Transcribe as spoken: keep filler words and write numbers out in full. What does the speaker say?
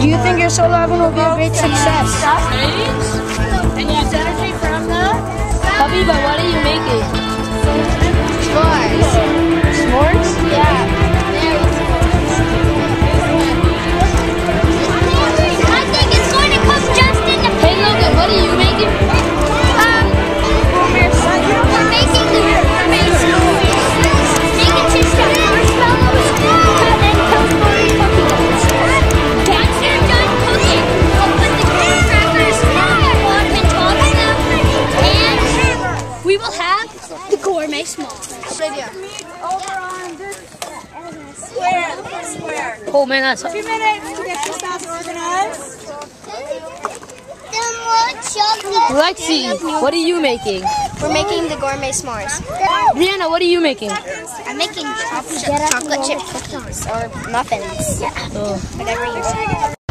Do you think your solo album will be a great success? And you have energy from the... Habiba, what are you making? S'mores. S'mores? Yeah. I think it's going to cook just in the... Hey Logan, what are you making? Um, we're making the gourmet s'mores. Making two stuff, marshmallows and Pillsbury cookie dough. Once they're done cooking, we'll put the graham crackers on the top of them, and we will have the gourmet s'mores. Over on this square, the square. Oh man, that's... Two minutes to get yourself organized. Lexi, what are you making? We're making the gourmet s'mores. Brianna, what are you making? I'm making chocolate, chocolate chip cookies or muffins. Yeah. Oh. Whatever you say.